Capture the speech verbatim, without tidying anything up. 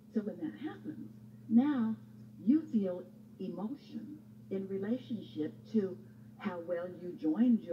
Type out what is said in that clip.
So when that happens, now you feel emotion in relationship to how well you joined your